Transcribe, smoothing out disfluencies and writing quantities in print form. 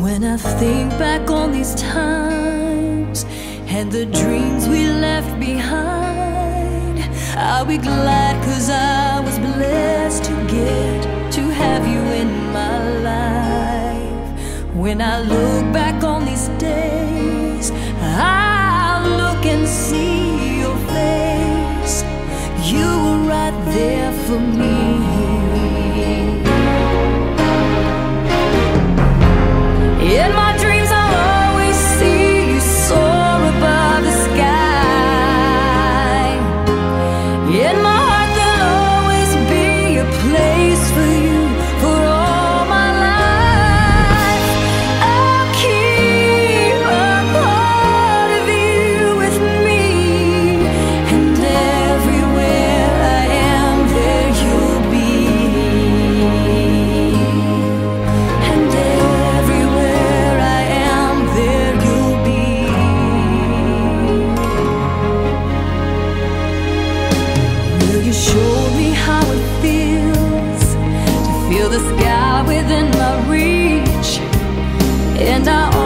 When I think back on these times and the dreams we left behind, I'll be glad 'cause I was blessed to get to have you in my life. When I look back on these days, I'll look and see your face. You were right there for me. In my dreams I'll always see you soar above the sky. In my heart there'll always be a place for you for all my life. I'll keep a part of you with me, and everywhere I am there you'll be. And everywhere I am there you'll be. Will you show me how it feels to feel the sky within my reach? And I